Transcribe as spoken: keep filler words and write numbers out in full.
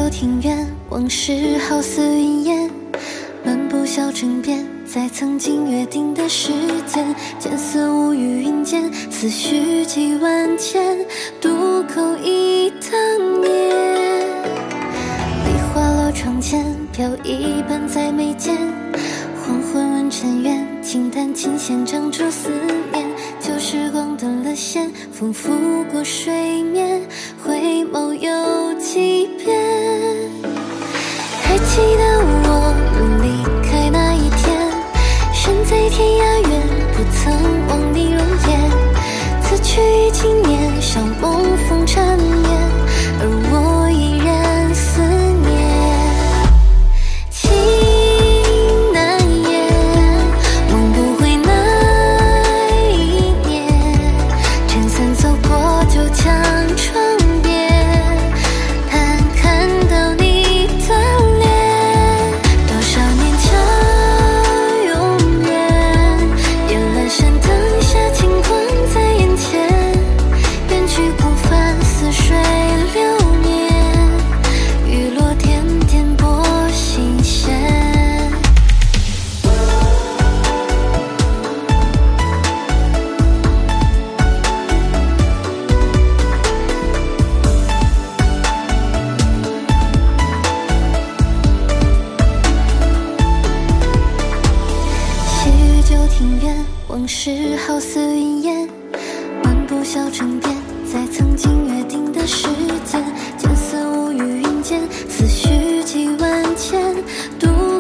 旧庭院，往事好似云烟，漫步小城边，在曾经约定的时间，见似无语云间，思绪几万千，渡口忆当年。梨花落窗前，飘一半在眉间，黄昏问尘缘，轻弹琴弦唱出思念。旧时光断了线，风拂过水面，回眸有几遍。还记得我们离开那一天，身在天涯远，不曾忘你容颜。此去已经年，少梦风缠绵，而我依然思念。情难言，梦不回那一年，撑伞走过旧墙窗边，但看到你的脸。多少年叫永远，夜阑珊灯下，轻光在眼前，远去孤帆似水流年，雨落点点拨心弦。细雨旧庭院，往事好似云烟，漫步小城边，在曾经约定的时间，见似无语云间，思绪几万千，渡